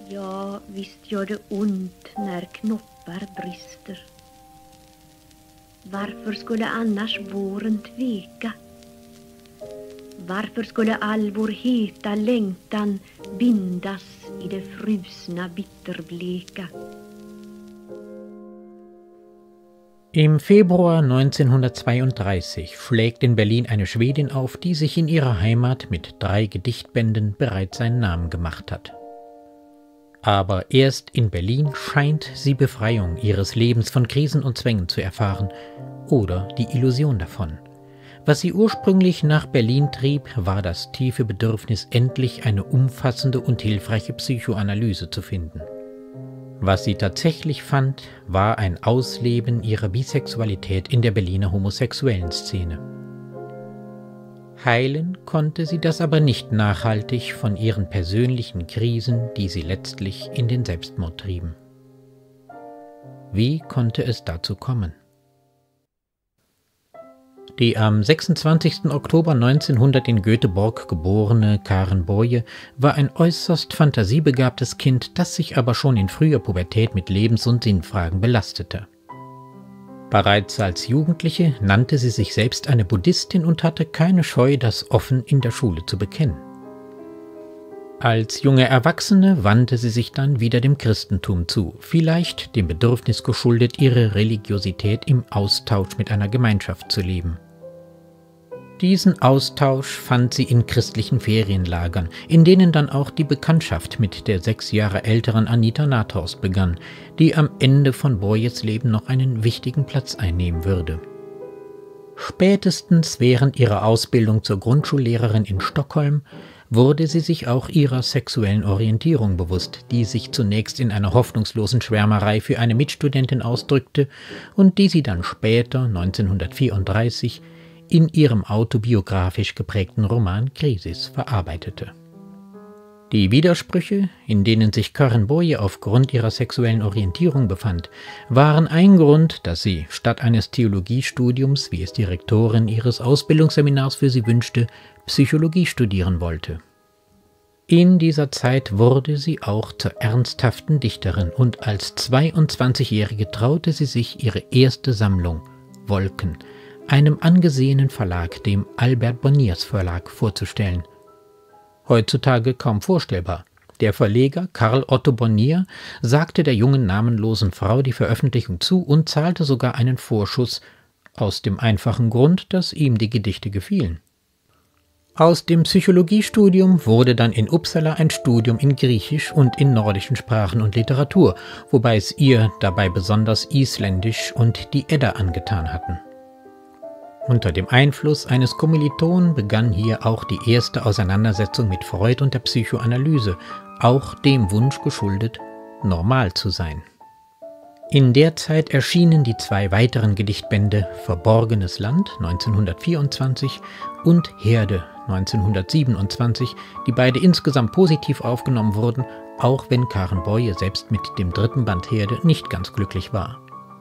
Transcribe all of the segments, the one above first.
Ja, visst gör det ont när knoppar brister. Varför skulle annars våren tveka? Varför skulle all vår heta längtan bindas i det frusna bitterbleka? Im Februar 1932 schlägt in Berlin eine Schwedin auf, die sich in ihrer Heimat mit 3 Gedichtbänden bereits einen Namen gemacht hat. Aber erst in Berlin scheint sie Befreiung ihres Lebens von Krisen und Zwängen zu erfahren oder die Illusion davon. Was sie ursprünglich nach Berlin trieb, war das tiefe Bedürfnis, endlich eine umfassende und hilfreiche Psychoanalyse zu finden. Was sie tatsächlich fand, war ein Ausleben ihrer Bisexualität in der Berliner homosexuellen Szene. Heilen konnte sie das aber nicht nachhaltig von ihren persönlichen Krisen, die sie letztlich in den Selbstmord trieben. Wie konnte es dazu kommen? Die am 26. Oktober 1900 in Göteborg geborene Karen Boye war ein äußerst fantasiebegabtes Kind, das sich aber schon in früher Pubertät mit Lebens- und Sinnfragen belastete. Bereits als Jugendliche nannte sie sich selbst eine Buddhistin und hatte keine Scheu, das offen in der Schule zu bekennen. Als junge Erwachsene wandte sie sich dann wieder dem Christentum zu, vielleicht dem Bedürfnis geschuldet, ihre Religiosität im Austausch mit einer Gemeinschaft zu leben. Diesen Austausch fand sie in christlichen Ferienlagern, in denen dann auch die Bekanntschaft mit der 6 Jahre älteren Anita Nathorst begann, die am Ende von Boyes Leben noch einen wichtigen Platz einnehmen würde. Spätestens während ihrer Ausbildung zur Grundschullehrerin in Stockholm wurde sie sich auch ihrer sexuellen Orientierung bewusst, die sich zunächst in einer hoffnungslosen Schwärmerei für eine Mitstudentin ausdrückte und die sie dann später, 1934, in ihrem autobiografisch geprägten Roman Krisis verarbeitete. Die Widersprüche, in denen sich Karen Boye aufgrund ihrer sexuellen Orientierung befand, waren ein Grund, dass sie statt eines Theologiestudiums, wie es die Rektorin ihres Ausbildungsseminars für sie wünschte, Psychologie studieren wollte. In dieser Zeit wurde sie auch zur ernsthaften Dichterin und als 22-Jährige traute sie sich ihre erste Sammlung, Wolken, einem angesehenen Verlag, dem Albert Bonniers Verlag, vorzustellen. Heutzutage kaum vorstellbar. Der Verleger Karl Otto Bonnier sagte der jungen namenlosen Frau die Veröffentlichung zu und zahlte sogar einen Vorschuss, aus dem einfachen Grund, dass ihm die Gedichte gefielen. Aus dem Psychologiestudium wurde dann in Uppsala ein Studium in Griechisch und in nordischen Sprachen und Literatur, wobei es ihr dabei besonders Isländisch und die Edda angetan hatten. Unter dem Einfluss eines Kommilitonen begann hier auch die erste Auseinandersetzung mit Freud und der Psychoanalyse, auch dem Wunsch geschuldet, normal zu sein. In der Zeit erschienen die 2 weiteren Gedichtbände Verborgenes Land 1924 und Herde 1927, die beide insgesamt positiv aufgenommen wurden, auch wenn Karen Boye selbst mit dem 3. Band Herde nicht ganz glücklich war.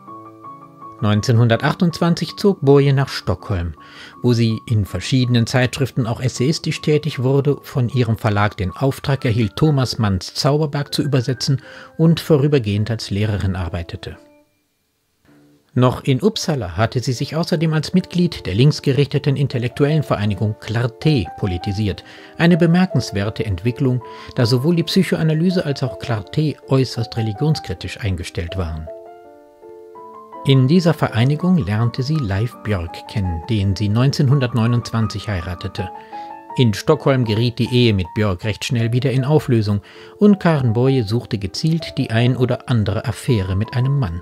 1928 zog Boye nach Stockholm, wo sie in verschiedenen Zeitschriften auch essayistisch tätig wurde, von ihrem Verlag den Auftrag erhielt, Thomas Manns Zauberberg zu übersetzen und vorübergehend als Lehrerin arbeitete. Noch in Uppsala hatte sie sich außerdem als Mitglied der linksgerichteten intellektuellen Vereinigung Clarté politisiert, eine bemerkenswerte Entwicklung, da sowohl die Psychoanalyse als auch Clarté äußerst religionskritisch eingestellt waren. In dieser Vereinigung lernte sie Leif Björk kennen, den sie 1929 heiratete. In Stockholm geriet die Ehe mit Björk recht schnell wieder in Auflösung und Karen Boye suchte gezielt die ein oder andere Affäre mit einem Mann.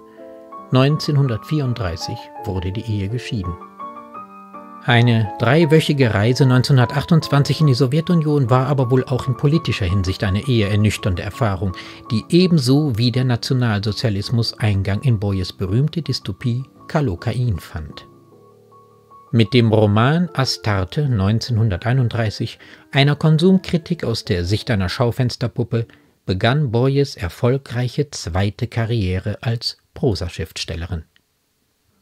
1934 wurde die Ehe geschieden. Eine 3-wöchige Reise 1928 in die Sowjetunion war aber wohl auch in politischer Hinsicht eine eher ernüchternde Erfahrung, die ebenso wie der Nationalsozialismus Eingang in Boyes berühmte Dystopie Kallocain fand. Mit dem Roman Astarte 1931, einer Konsumkritik aus der Sicht einer Schaufensterpuppe, begann Boyes erfolgreiche 2. Karriere als Prosaschriftstellerin.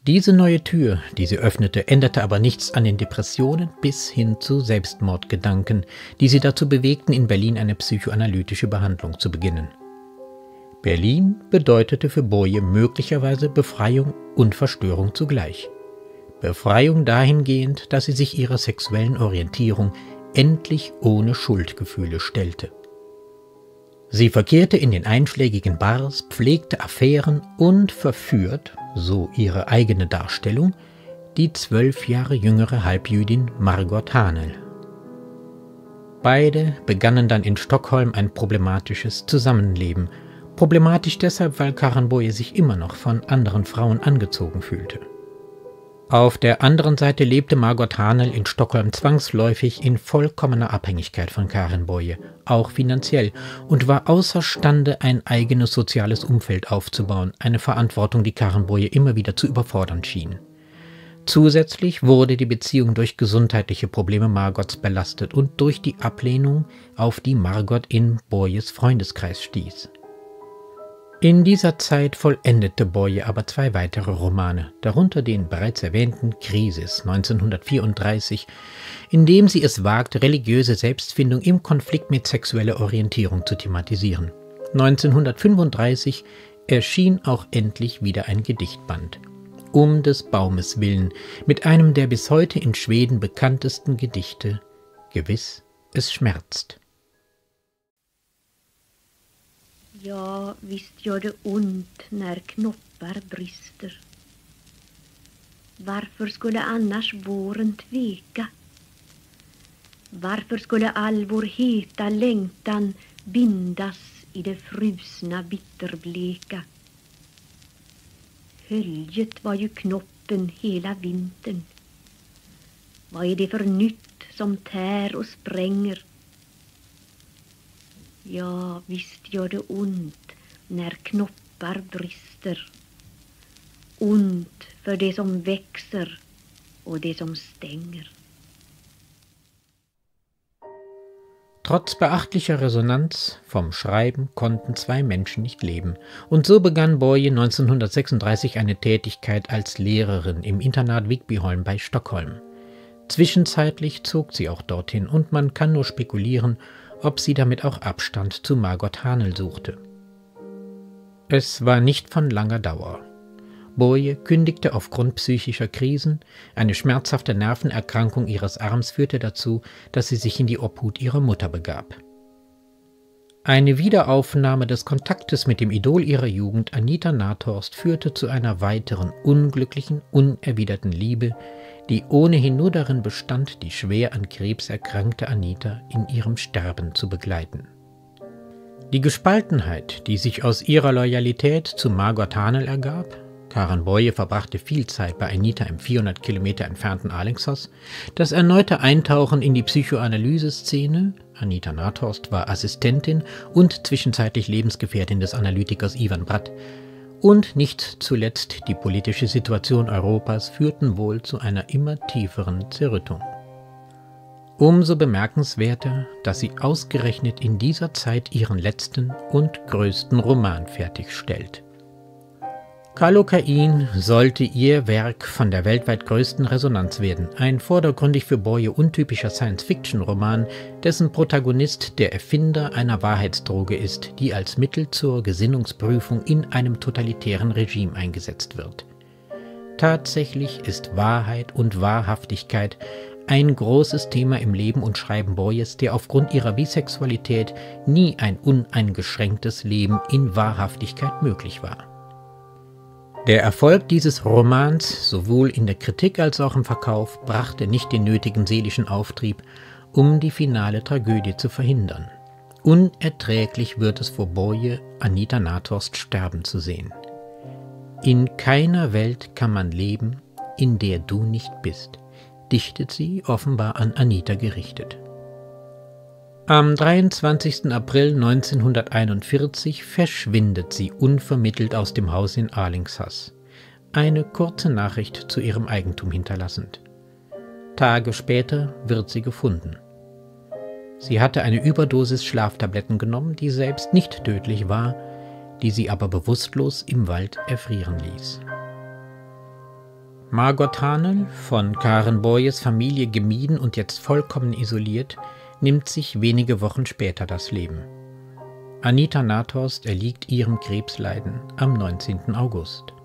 Diese neue Tür, die sie öffnete, änderte aber nichts an den Depressionen bis hin zu Selbstmordgedanken, die sie dazu bewegten, in Berlin eine psychoanalytische Behandlung zu beginnen. Berlin bedeutete für Boye möglicherweise Befreiung und Verstörung zugleich. Befreiung dahingehend, dass sie sich ihrer sexuellen Orientierung endlich ohne Schuldgefühle stellte. Sie verkehrte in den einschlägigen Bars, pflegte Affären und verführt, so ihre eigene Darstellung, die 12 Jahre jüngere Halbjüdin Margot Hanel. Beide begannen dann in Stockholm ein problematisches Zusammenleben. Problematisch deshalb, weil Karen Boye sich immer noch von anderen Frauen angezogen fühlte. Auf der anderen Seite lebte Margot Hanel in Stockholm zwangsläufig in vollkommener Abhängigkeit von Karen Boye, auch finanziell, und war außerstande, ein eigenes soziales Umfeld aufzubauen, eine Verantwortung, die Karen Boye immer wieder zu überfordern schien. Zusätzlich wurde die Beziehung durch gesundheitliche Probleme Margots belastet und durch die Ablehnung, auf die Margot in Boyes Freundeskreis stieß. In dieser Zeit vollendete Boye aber 2 weitere Romane, darunter den bereits erwähnten Krisis 1934, in dem sie es wagt, religiöse Selbstfindung im Konflikt mit sexueller Orientierung zu thematisieren. 1935 erschien auch endlich wieder ein Gedichtband, Um des Baumes willen, mit einem der bis heute in Schweden bekanntesten Gedichte, Gewiss, es schmerzt. Ja, visst gör det ont när knoppar brister. Varför skulle annars våren tveka? Varför skulle all vår heta längtan bindas i det frusna bitterbleka? Höljet var ju knoppen hela vintern. Vad är det för nytt som tär och spränger? Ja, visst gör det ont när knoppar brister. Ont för det som växer och det som stänger. Trotz beachtlicher Resonanz vom Schreiben konnten 2 Menschen nicht leben, und so begann Boye 1936 eine Tätigkeit als Lehrerin im Internat Vigbyholm bei Stockholm. Zwischenzeitlich zog sie auch dorthin, und man kann nur spekulieren, ob sie damit auch Abstand zu Margot Hanel suchte. Es war nicht von langer Dauer. Boye kündigte aufgrund psychischer Krisen, eine schmerzhafte Nervenerkrankung ihres Arms führte dazu, dass sie sich in die Obhut ihrer Mutter begab. Eine Wiederaufnahme des Kontaktes mit dem Idol ihrer Jugend, Anita Nathorst, führte zu einer weiteren unglücklichen, unerwiderten Liebe, die ohnehin nur darin bestand, die schwer an Krebs erkrankte Anita in ihrem Sterben zu begleiten. Die Gespaltenheit, die sich aus ihrer Loyalität zu Margot Hanel ergab – Karen Boye verbrachte viel Zeit bei Anita im 400 Kilometer entfernten Alingsås, das erneute Eintauchen in die Psychoanalyse-Szene – Anita Nathorst war Assistentin und zwischenzeitlich Lebensgefährtin des Analytikers Ivan Bratt – und nicht zuletzt die politische Situation Europas führten wohl zu einer immer tieferen Zerrüttung. Umso bemerkenswerter, dass sie ausgerechnet in dieser Zeit ihren letzten und größten Roman fertigstellt. Kallocain sollte ihr Werk von der weltweit größten Resonanz werden, ein vordergründig für Boye untypischer Science-Fiction-Roman, dessen Protagonist der Erfinder einer Wahrheitsdroge ist, die als Mittel zur Gesinnungsprüfung in einem totalitären Regime eingesetzt wird. Tatsächlich ist Wahrheit und Wahrhaftigkeit ein großes Thema im Leben und Schreiben Boyes, der aufgrund ihrer Bisexualität nie ein uneingeschränktes Leben in Wahrhaftigkeit möglich war. Der Erfolg dieses Romans, sowohl in der Kritik als auch im Verkauf, brachte nicht den nötigen seelischen Auftrieb, um die finale Tragödie zu verhindern. Unerträglich wird es vor Boye, Anita Nathorst sterben zu sehen. In keiner Welt kann man leben, in der du nicht bist, dichtet sie offenbar an Anita gerichtet. Am 23. April 1941 verschwindet sie unvermittelt aus dem Haus in Alingsås, eine kurze Nachricht zu ihrem Eigentum hinterlassend. Tage später wird sie gefunden. Sie hatte eine Überdosis Schlaftabletten genommen, die selbst nicht tödlich war, die sie aber bewusstlos im Wald erfrieren ließ. Margot Hanel, von Karen Boyes Familie gemieden und jetzt vollkommen isoliert, nimmt sich wenige Wochen später das Leben. Anita Nathorst erliegt ihrem Krebsleiden am 19. August.